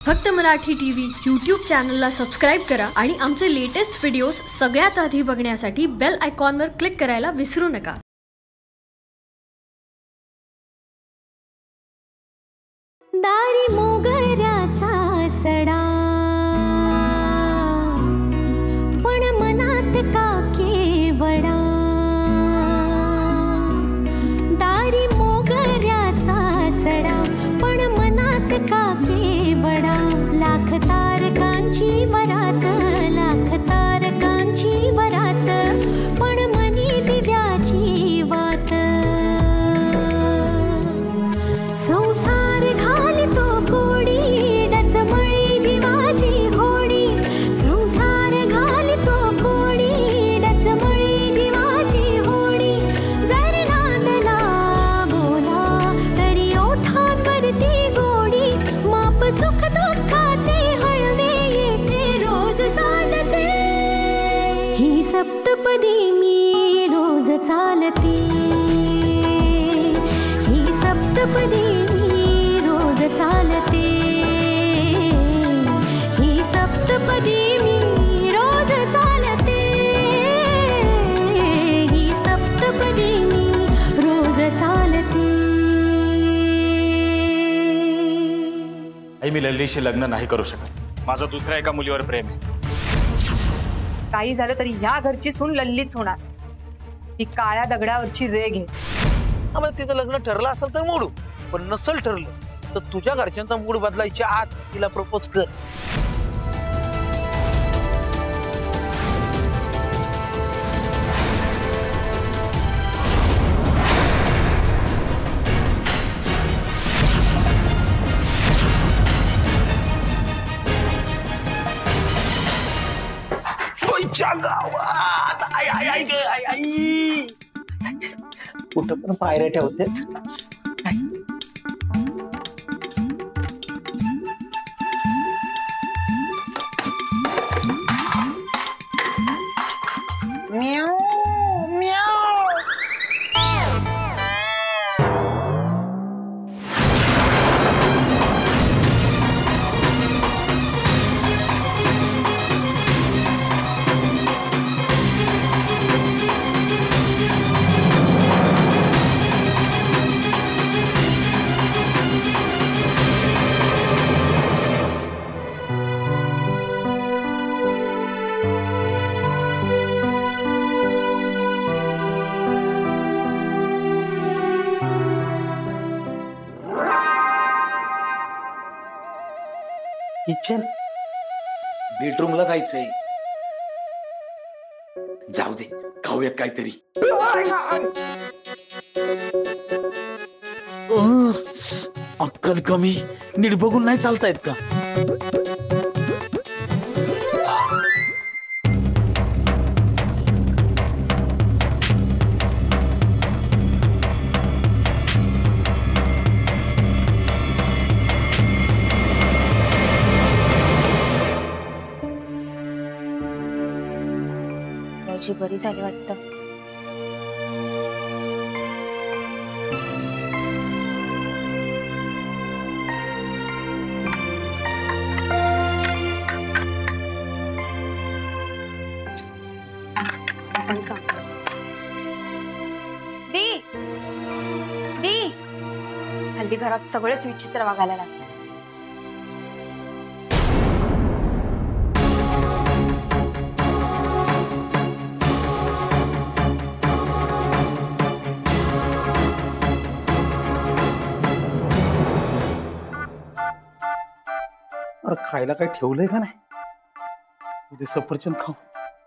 फक्त Marathi TV YouTube चॅनलला subscribe करा आणि आमचे लेटेस्ट व्हिडिओज सगळ्यात आधी बघण्यासाठी बेल आयकॉनवर क्लिक करायला विसरू नका. दारी मोगऱ्याचा सडा पण मनात का केवडा. दारी मोगऱ्याचा सडा पण मनात का केवडा. लाख तारकांची वरात, लाख तारकांची वरात पण मनी दिव्याची वात. संसार घालतो कोडी डचमळी जीवाची होडी. संसार घालतो कोडी डचमळी जीवाची होडी. जर नांदला बोला तरी ओठांवरती गोडी. माप सुख दुःखाचे हळवे येथे रोज चालते. ही सप्तपदी मी रोज चालते. ही सप्तपदी मी रोज चालते. ही सप्तपदी मी रोज चालते. ही सप्तपदी मी रोज चालते. आई, मी लल्लीशी लग्न नाही करू शकत. माझं दुसऱ्या एका मुलीवर प्रेम आहे. काही झालं तरी ह्या घरची सून लल्लीच होणार. ती काळ्या दगडावरची रेघ आहे. आम्हाला तिचं लग्न ठरलं असेल तर मोडू, पण नसल ठरलं तर तुझ्या घरच्यांचा मूड बदलायच्या आत तिला प्रपोज कर. कुठं पण पायऱ्या ठेवते. किचन बेडरूमला जायचंय. जाऊ दे, खाऊया काहीतरी. अक्कल कमी, नीट बघून नाही चालतायत का? बरी झाली वाटतं. आपण सांगतो. दी दी, हल्ली घरात सगळेच विचित्र वागायला लागले. खायला काही ठेवलंय का नाही? उद्या सफरचंद खाऊ.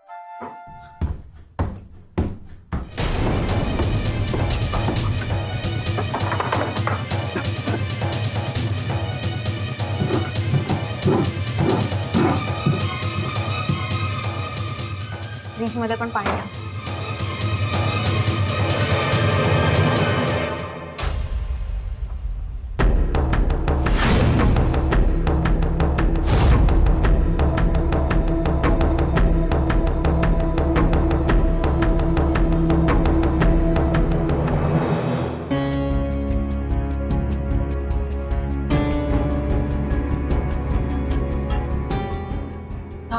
फ्रीज मध्ये पण पाणी आहे.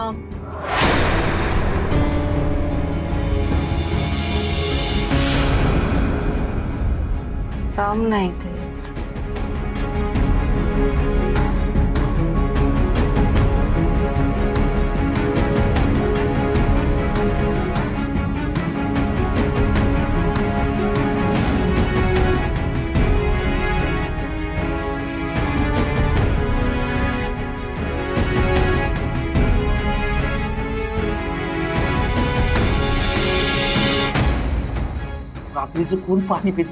राम. राम नाही तेच. रात्रीचं कोण पाणी पित?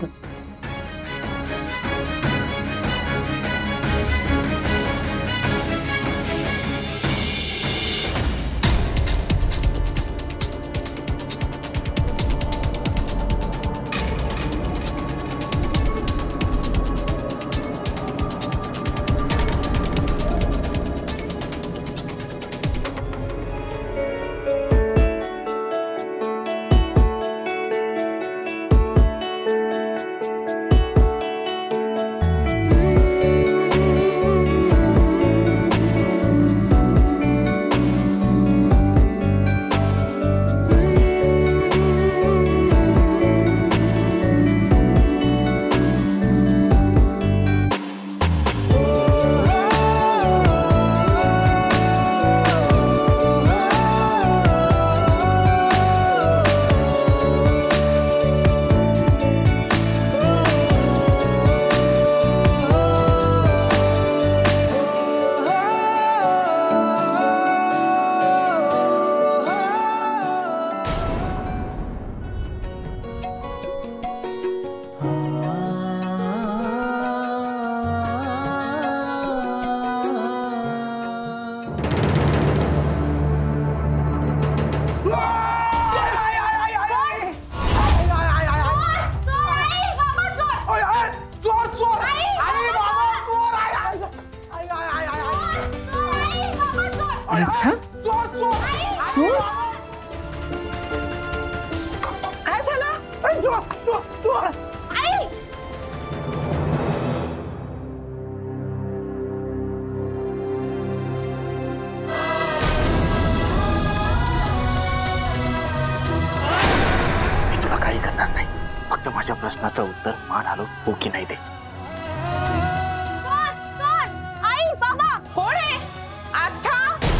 आस्था चोर काय झालं? मी तुला काही करणार नाही. फक्त माझ्या प्रश्नाचं उत्तर मान आलो हो की नाही दे. आई बाबा कोण आहे? आस्था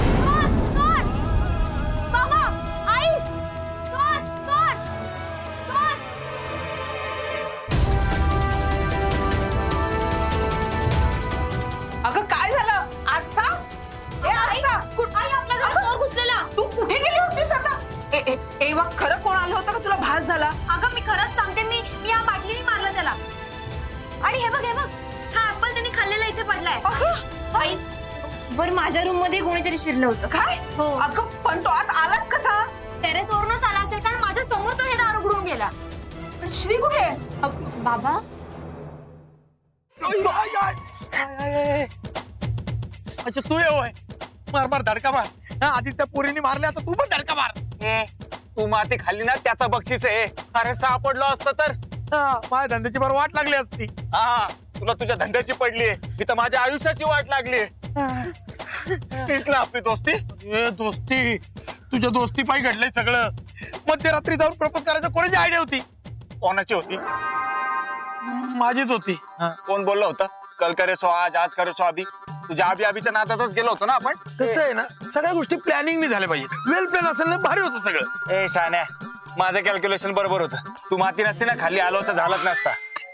बाबा आई अगं काय झालं? आस्था ए आस्था आई आपल्या घरात चोर घुसलेला. तू कुठे गेली होतीस आता? ए वा खरं कोण आलं होतं का तुला भास झाला? अगं मी खरंच सांगते मी या बाटलीने मारलं त्याला. आणि हे बघ हा ऍपल त्याने खाल्लेला इथे पडलाय. आई वर माझ्या रूम मध्ये कोणीतरी शिरलं होतं. काय? हो. अगं पण तो आत आलाच कसा? टेरेस वरूनच आला असेल कारण माझ्या समोर तो हे दार उघडून गेला. पण श्री कुठे आहे? बाबा अच्छा तू येऊ मार मार धडका मार. आधी त्या पोरीने मारले आता तू पण धडका मार. तू माती खाल्ली ना त्याचा बक्षीस आहे. अरे सापडलो असतं तर माझ्या धंद्याची बरं वाट लागली असती. हा तुला तुझ्या धंद्याची पडली. इथं माझ्या आयुष्याची वाट लागली. दिसला आपली दोस्ती. दोस्ती तुझ्या दोस्ती पायी घडलंय सगळं. मध्यरात्री जाऊन प्रपोज करायचं कोणाची आयडिया होती? कोणाची होती? माझीच होती. कोण बोललं होतं कल करे सो आज करे सो अभी? तुझ्या अभिच्या नादातच गेलो होतो ना आपण. कसं आहे ना सगळ्या गोष्टी प्लॅनिंग नाही झाल्या पाहिजे. वेल प्लॅन असेल ना भारी होतं सगळं. ए शान्या माझं कॅल्क्युलेशन बरोबर होतं. तू माती नसते ना खाली आलो असं झालंच नसता.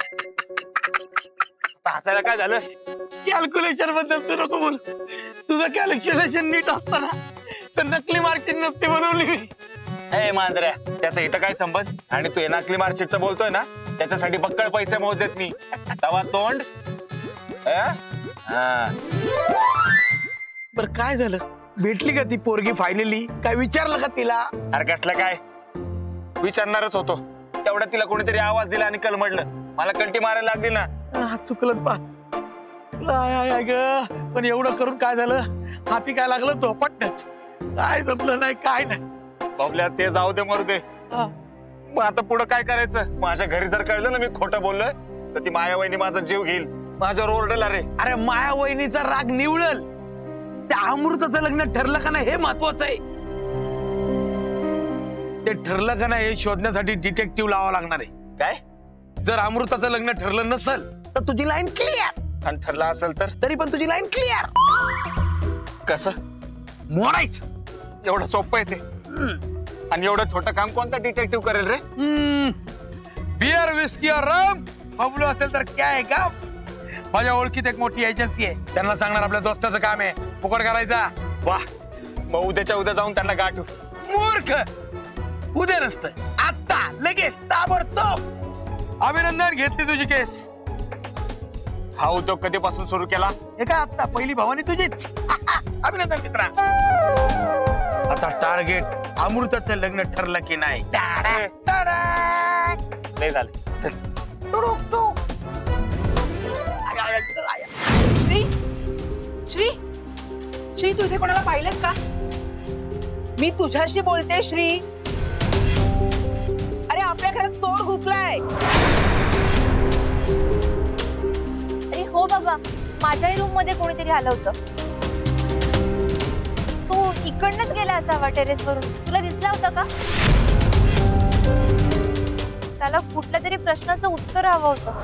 हसायला काय झालं? कॅल्क्युलेशन बद्दल तू नको बोल. तुझं कॅल्क्युलेशन नीट असताना तर नकली मार्केट नसते बनवली मी. ए मांजऱ्या त्याचा इथं काय संबंध? आणि तू नकली मार्कशीटचं बोलतोय ना त्याच्यासाठी बक्कळ पैसे मोजदेत मी. तवा तोंड. बर काय झालं? भेटली का ती पोरगी फायनली? काय विचारलं का तिला? अरे कसलं काय विचारणारच होतो. तेवढ्या तिला कोणीतरी आवाज दिला आणि कलमडलं. मला कल्टी मारायला लागली ना. चुकलंच पा. पण एवढं करून काय झालं? हाती काय लागलं तो पटण्याच. काय जमलं नाही काय नाही. बाबल्या ते जाऊ दे मरू दे. मग आता पुढं काय करायचं? माझ्या घरी जर कळलं ना मी खोटं बोललोय तर ती मायावहिनी माझा जीव घेईल. माझ्यावर ओरडेल. अरे अरे माया वहिनीचा राग निवळल. त्या अमृताचं लग्न ठरलं का नाही हे महत्वाचं आहे. ते ठरलं का नाही हे शोधण्यासाठी डिटेक्टिव्ह लावावं लागणार आहे. काय? जर अमृताचं लग्न ठरलं नसेल तर तुझी लाईन क्लिअर, आणि ठरला असेल तर तरी पण तुझी लाईन क्लिअर. कसं मोडायचं. एवढं सोपं आहे ते? आणि एवढं छोटं काम कोणता डिटेक्टिव्ह करेल रे? बियर विस्की और रम बबलू असेल तर काय आहे का? माझ्या ओळखीत एक मोठी एजन्सी आहे, त्यांना सांगणार आपल्या दोस्ताचं काम आहे, फुकट करायचा. वाह, मग उद्याच्या उद्या जाऊन त्यांना गाठू. मूर्ख, उद्या नसतं, आता लगेच ताबडतोब. अभिनंदन, घेतली तुझी केस. हा उद्योग कधीपासून सुरू केला? हे का आता पहिली भवानी तुझीच. अभिनंदन मित्रा. आता टार्गेट अमृताचं लग्न ठरलं की नाही. लय झालं, चल. श्री श्री श्री तू इथे कोणाला पाहिलंस का? मी तुझ्याशी बोलते श्री. अरे आपल्या घरात चोर घुसलाय. अरे हो बाबा, माझ्याही रूम मध्ये कोणीतरी आलं होतं. तू इकडनंच गेला असावा टेरेस वरून. तुला दिसला होता का? त्याला कुठल्या तरी प्रश्नाचं उत्तर हवं होतं.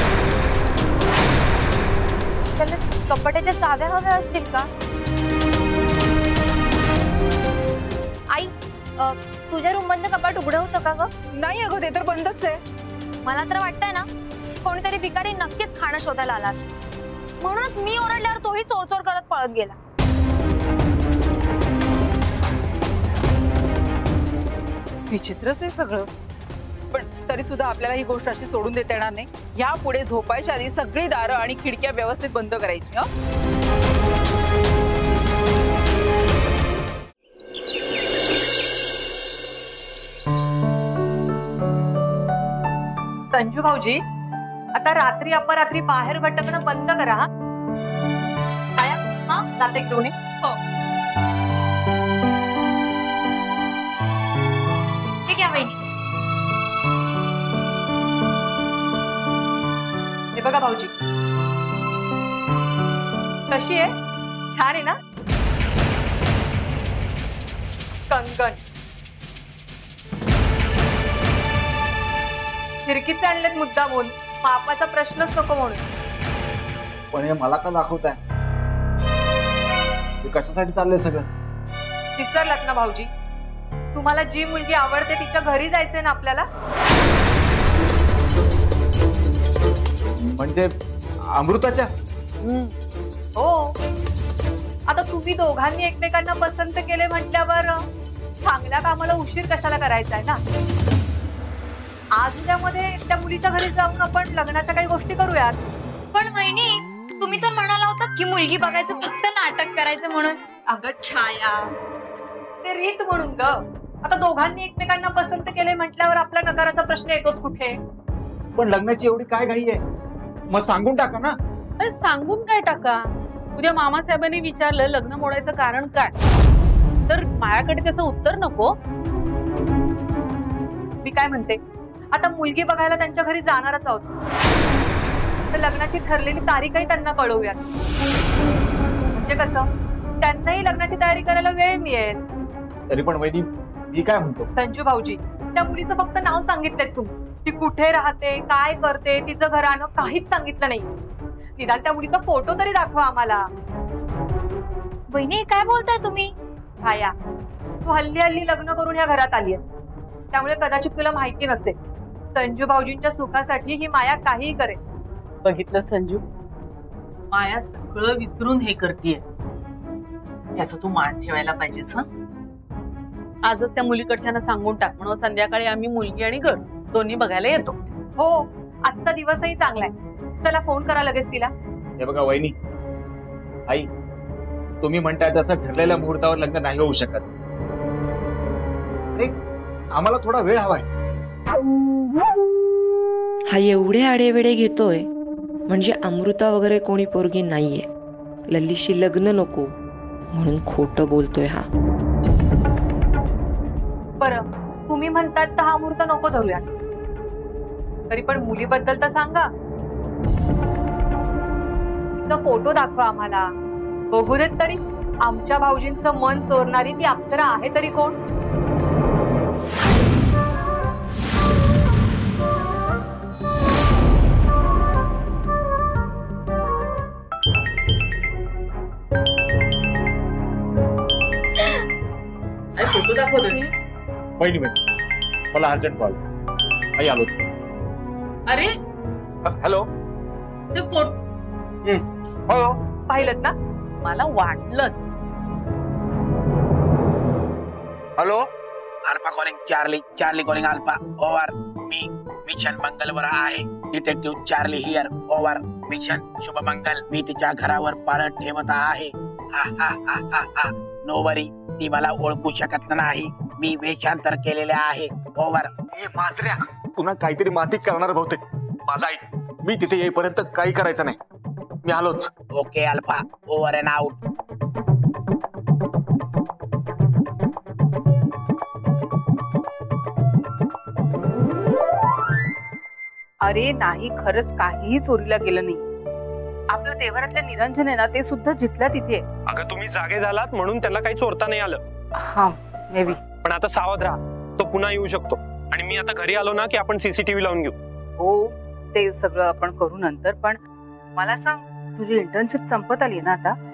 त्याला कपाटाच्या चाव्या हव्या असतील का? आई, तुझ्या रूम मधलं कपाट उघडं होतं का ग? नाही अगं, ते तर बंदच आहे. मला तर वाटतंय ना, कोणीतरी भिकारी नक्कीच खाणं शोधायला आला असेल. म्हणूनच मी ओरडल्यावर तोही चोर चोर करत पळत गेला. विचित्रच आहे सगळं. पण तरी सुद्धा आपल्याला ही गोष्ट अशी सोडून देता येणार नाही. यापुढे झोपायच्या आधी सगळी दारं आणि खिडक्या व्यवस्थित बंद करायची. संजू भाऊजी, आता रात्री अपरात्री बाहेर भटकणं बंद करा. हा, जाते घेऊन ये. ठीक आहे वहिनी. हे बघा भाऊजी, कशी आहे? छान आहे ना? कंगन खिडकीचे आणलेत मुद्दामून, मापाचा प्रश्नच नको म्हणून. पण हे मला का दाखवताय? हे कशासाठी चाललंय सगळं? विसरलात ना भाऊजी, तुम्हाला जी मुलगी आवडते तिच्या घरी जायचंय ना आपल्याला. म्हणजे अमृताच्या? हो, आता तुम्ही दोघांनी एकमेकांना पसंत केले म्हटल्यावर चांगल्या कामाला उशीर कशाला करायचा आहे ना. आज उद्यामध्ये त्या मुलीच्या घरी जाऊन आपण लग्नाच्या काही गोष्टी करूयात. पण वहिनी, तुम्ही तर म्हणाला होता की मुलगी बघायचं फक्त नाटक करायचं म्हणून. अगं छाया, ते रीत म्हणून ग. आता दोघांनी एकमेकांना पसंत केले म्हटल्यावर आपल्या नकाराचा प्रश्न येतोच कुठे. पण लग्नाची एवढी काय घाई आहे? मग सांगून टाका ना. अरे सांगून काय टाका? उद्या मामासाहेबांनी विचारलं लग्न मोडायचं कारण काय, तर माझ्याकडे त्याचं उत्तर नको. मी काय म्हणते, आता मुलगी बघायला त्यांच्या घरी जाणारच आहोत, तर लग्नाची ठरलेली तारीखही त्यांना कळवूयात. म्हणजे कसं, त्यांनाही लग्नाची तयारी करायला वेळ मिळेल. तरी पण वैदी, मी काय म्हणतो, संजू भाऊजी, त्या मुलीचं फक्त नाव सांगितलंय तुम्ही. ती कुठे राहते, काय करते, तिचं घराणं काहीच सांगितलं नाही. निदान त्या मुलीचा फोटो तरी दाखवा आम्हाला. वहिनी काय बोलताय तुम्ही? छाया, तू हल्ली हल्ली लग्न करून या घरात आलीस, त्यामुळे कदाचित तुला माहिती नसेल, संजू भाऊजींच्या सुखासाठी ही माया काहीही करेल. बघितलं संजू, माया सगळं विसरून हे करतीये. त्याचा तू मान ठेवायला पाहिजेस. हा, आजच त्या मुलीकडच्यांना सांगून टाक, म्हणून संध्याकाळी आम्ही मुलगी आणि घर दोन्ही बघायला येतो. हो, आजचा दिवसही चांगला आहे. चला फोन करा लगेच तिला. हे बघा वहिनी, आई, तुम्ही म्हणताय तसं ठरलेल्या मुहूर्तावर लग्न नाही होऊ शकत. आम्हाला थोडा वेळ हवाय. हा एवढे आडेवेडे घेतोय म्हणजे अमृता वगैरे कोणी पोरगी नाहीये. लल्लीशी लग्न नको म्हणून खोटं बोलतोय हा. बरं, तुम्ही म्हणतात तर हा मुहूर्त नको धरूयात, तरी पण मुलीबद्दल तर सांगा. तिचा फोटो दाखवा आम्हाला, बघू देत तरी. आमच्या भाऊजींचं मन चोरणारी ती अप्सरा आहे तरी कोण? फोटो दाखवतो बहिणी मला अर्जंट कॉल. आई आलो. अरे हॅलो. ते फोटो हो पाहिलं ना? मला वाटलंच. Hello. Alpha calling Charlie, Charlie calling alpha, over. मी मिशन मंगलवर आहे. Detective Charlie here, over. Mission Shubhmangal. मी तिच्या घरावर पाळत ठेवत आहे. हा हा हा हा हा. नो वरी, ती मला ओळखू शकत नाही. मी वेषांतर केलेले आहे, ओव्हर. ए माजऱ्या, पुन्हा काहीतरी माती करणार बहुतेक. माझा ऐक, मी तिथे येईपर्यंत काही करायचं नाही. मी आलोच. Okay alpha, over and out. अरे नाही, खरंच काहीही चोरीला गेलं नाही. आपलं देवारातल्या निरंजन आहे ना, ते सुद्धा जिथल्या तिथे. अगं तुम्ही जागे झालात म्हणून त्याला काही चोरता नाही आलं. हा मे बी. पण आता सावध राहा, तो पुन्हा येऊ शकतो. आणि मी आता घरी आलो ना की आपण सीसीटीव्ही लावून घेऊ. हो, ते सगळं आपण करू नंतर. पण मला सांग, तुझी इंटर्नशिप संपत आली ना आता?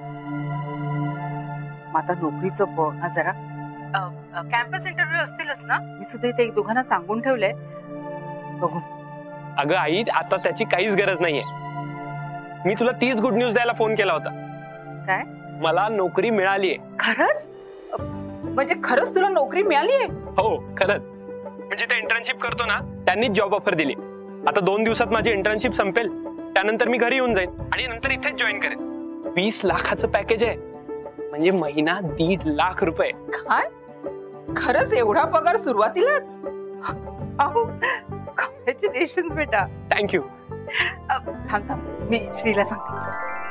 आता नोकरीचं बघ हा जरा. कॅम्पस इंटरव्ह्यू असतीलच ना? मी सुद्धा इथे एक दोघांना सांगून ठेवलंय, बघू. अगं आई, आता त्याची काहीच गरज नाहीये. मी तुला 30 गुड न्यूज द्यायला फोन केला होता. काय? मला नोकरी मिळालीये. खरंच? म्हणजे खरंच तुला नोकरी मिळालीये? हो खरंच. म्हणजे ते इंटर्नशिप करतो ना, त्यांनीच जॉब ऑफर दिली. आता 2 दिवसात माझी इंटर्नशिप संपेल. त्यानंतर मी घरी येऊन जाईन आणि नंतर इथेच जॉईन करेन. 20 लाखाचं पॅकेज आहे, म्हणजे महिना 1.5 लाख रुपये. काय? खरंच एवढा पगार सुरुवातीलाच? अहो, कॉंग्रॅच्युलेशन्स बेटा. थँक्यू. थांब थांब, मी श्रीला सांगते.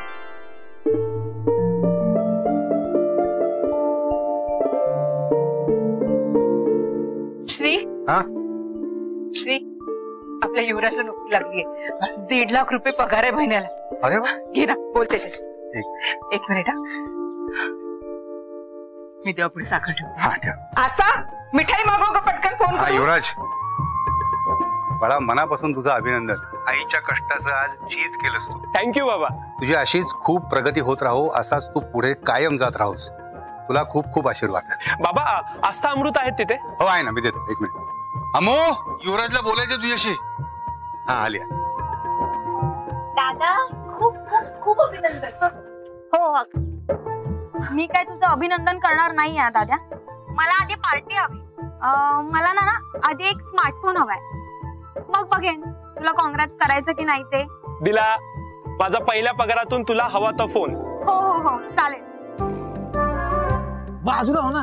श्री. हा? श्री, आपल्या युवराजला नोकरी लागलीये. 1.5 लाख रुपये पगार आहे महिन्याला. अरे वा. घे ना, बोल त्याच्याशी. एक मिनिट. मी तेव्हा पुढे साखर ठेवते. हा ठेव. आस्था, मिठाई मागव का पटकन फोन करू? युवराज, बाळा मनापासून तुझं अभिनंदन. आईच्या कष्टाचं आज चीज केलंस तू. थँक्यू बाबा. तुझी अशीच खूप प्रगती होत राहो, असाच तू पुढे कायम जात राहोस. तुला खूप खूप आशीर्वाद. बाबा, आस्था अमृत आहेत तिथे? हो आहे ना, मी देतो. एक मिनिट. अमो, युवराजला बोलायचं तुझ्याशी. हा आलिया. दादा खूप खूप खूप अभिनंदन. हो, मी काय तुझं अभिनंदन करणार नाही आहे दादा. मला आधी पार्टी हवी. मला ना आधी एक स्मार्टफोन हवाय. मग बघेन तुला काँग्रेस करायचं की नाही ते. दिला. माझा पहिल्या पगारातून तुला हवा तो फोन. हो हो हो चालेल. बाजूला हो ना.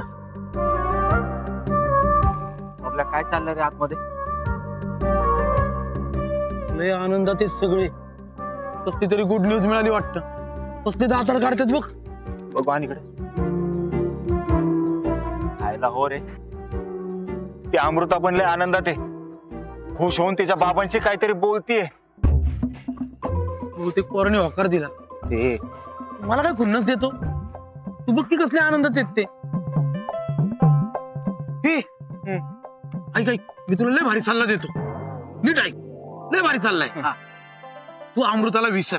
आपल्या काय चाललं रे आतमध्ये? लय आनंदात आहेत सगळे. कसली तरी गुड न्यूज मिळाली वाटतं. कसले दातार काढतात बघ. बघ इकडे. खायला हो रे. ती अमृता पण लय आनंदात आहे. खुश होऊन तिच्या बाबांशी काहीतरी बोलतीये. बहुतेक पोराने होकार दिला. ते मला काय खुन्नस देतो. तू बघ की कसले आनंदात आहेत ते. ऐक ऐक, मी तुला लय भारी सल्ला देतो. नीट ऐक. लय भारी सल्ला आहे. तू अमृताला विसर.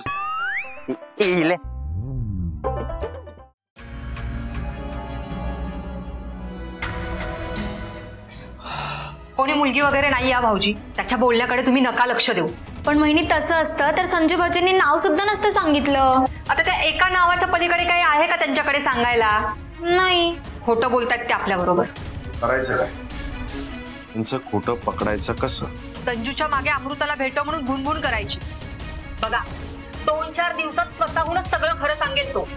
कोणी मुलगी वगैरे नाही या भाऊजी. त्याच्या बोलण्याकडे तुम्ही नका लक्ष देऊ. पण महिनी तसं असतं तर संजय भाऊजींनी नाव सुद्धा नसतं सांगितलं. आता त्या एका नावाच्या पलीकडे काही आहे का त्यांच्याकडे सांगायला? नाही. खोटं बोलतात ते आपल्या बरोबर. करायचं काय? त्यांचं खोटं पकडायचं कसं? संजूच्या मागे अमृताला भेटो म्हणून भुणभुण करायची. बघा, 2-4 दिवसात स्वतःहूनच सगळं खरं सांगेल तो.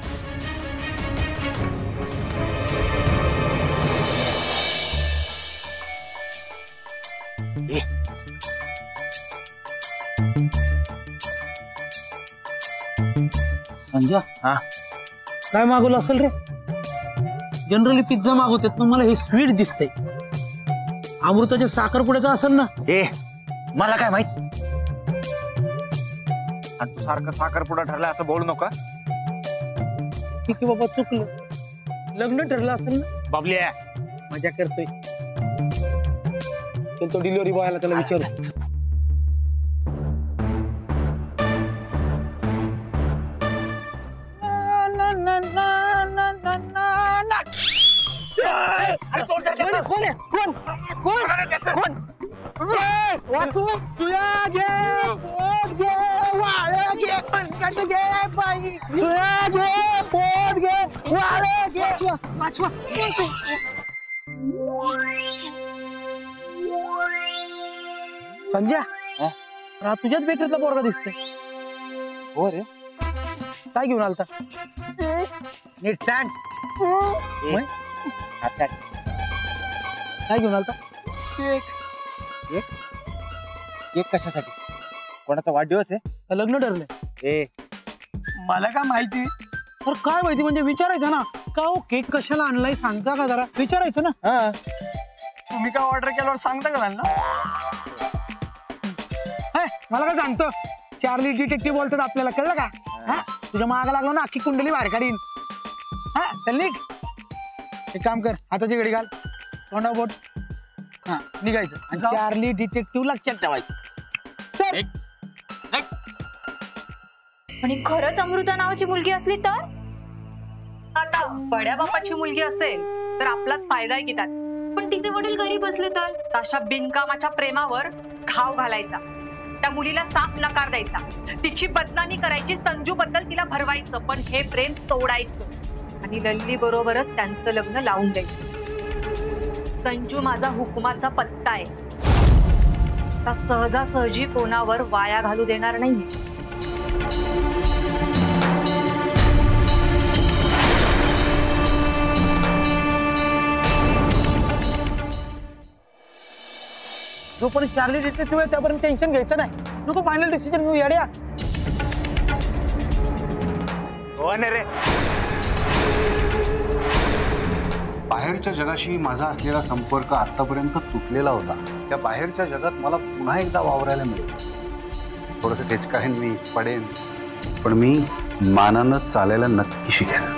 संजय, काय मागवलं असेल रे? जनरली पिझ्झा मागवतात, पण मला हे स्वीट दिसतंय. अमृताच्या साखरपुड्याचं असेल ना? मला काय माहित. आणि तू सारखं साखरपुडा ठरला असं बोलू नका. ठीक आहे बाबा, चुकलं. लग्न ठरलं असेल ना? बाबल्या मजा करतोय. चल तो डिलिव्हरी बॉयला त्याला विचारू. संजय तुझ्याच बेकरीतला पोरगा दिसतोय. हो रे. काय घेऊन आलता? नीट सांग. काय घेऊन आलता? केक कशासाठी? कोणाचा वाढदिवस आहे? लग्न ठरलंय. ए मला काय माहिती? तर काय माहिती म्हणजे विचारायचं ना. का हो केक कशाला आणलाय सांगता का जरा? विचारायचं ना. हा तुम्ही काय ऑर्डर केल्यावर सांगता का त्यांना? मला काय सांगतो? चार्ली डिटेक्टिव्ह बोलतात आपल्याला, कळलं का? तुझ्या मागा लागलो ना अख्खी कुंडली बाहेर काढीन. हा चल निघ. एक काम कर, हाताची घडी घाल, तोंडा बोट. हा निघायचं. आणि चार्ली डिटेक्टिव्ह लक्षात ठेवायचं. आणि खरंच अमृता नावाची मुलगी असली तर? आता बड्या बापाची मुलगी असेल तर आपलाच फायदा आहे की त्यात. पण तिचे वडील गरीब असले तर? तशा बिनकामाच्या प्रेमावर घाव घालायचा, त्या मुलीला साफ नकार द्यायचा, तिची बदनामी करायची, संजू बद्दल तिला भरवायचं, पण हे प्रेम तोडायचं आणि लल्ली बरोबरच त्यांचं लग्न लावून द्यायचं. संजू माझा हुकुमाचा पत्ता आहे, असा सहजासहजी कोणावर वाया घालू देणार नाही. जोपर्यंत चार्ली डिटेक्टिव्ह आहे त्यापर्यंत टेन्शन घ्यायचं नाही. नको फायनल डिसिजन घेऊ येड्या. हो ना रे. बाहेरच्या जगाशी माझा असलेला संपर्क आतापर्यंत तुटलेला होता. त्या बाहेरच्या जगात मला पुन्हा एकदा वावरायला मिळेल. थोडंसं टेचकाळीन मी, पडेन, पण मी मानानं चालायला नक्की शिकेन.